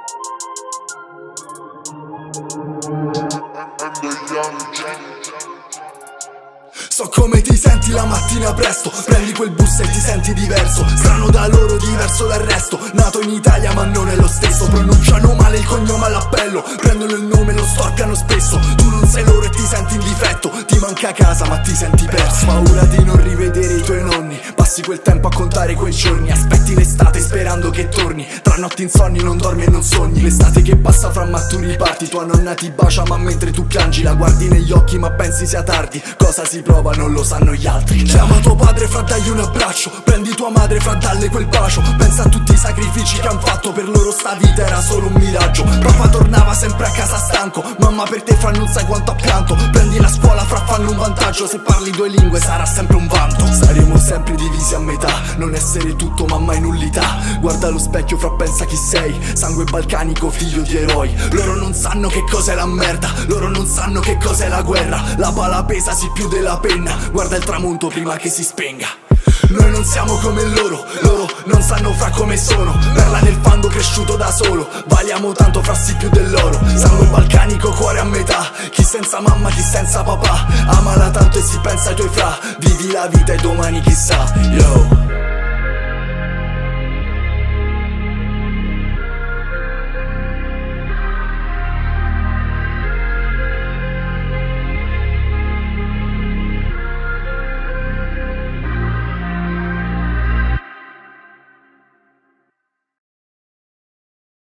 So come ti senti la mattina presto, prendi quel bus e ti senti diverso, strano da loro, diverso dal resto, nato in Italia ma non è lo stesso. Pronunciano male il cognome all'appello, prendono il nome e lo storpiano spesso. Tu non sei loro e ti senti in difetto, ti manca casa ma ti senti perso. Paura di non rivedere i tuoi nonni, passi quel tempo a contare quei giorni, aspetti l'estate sperando che torni, tra notti insonni non dormi e non sogni. L'estate che passa fra maturi parti, tua nonna ti bacia ma mentre tu piangi la guardi negli occhi ma pensi sia tardi. Cosa si prova non lo sanno gli altri. Chiama tuo padre, fra, dagli un abbraccio, prendi tua madre, fra, dalle quel bacio. Pensa a tutti i sacrifici che han fatto, per loro sta vita era solo un miraggio. Papà tornava sempre a casa stanco, mamma per te, fra, non sai quanto ha pianto. Prendi la scuola, fra, fanno un vantaggio, se parli due lingue sarà sempre un vanto. Saremo sempre divisi a metà, non essere tutto ma mai nullità. Guarda allo specchio, fra, pensa chi sei, sangue balcanico, figlio di eroi. Loro non sanno che cos'è la merda, loro non sanno che cos'è la guerra. La pala pesa sì più della penna, guarda il tramonto prima che si spenga. Noi non siamo come loro, loro non sanno, fra, come sono. Perla nel fango cresciuto da solo, valiamo tanto, fra, sì più dell'oro. Sangue balcanico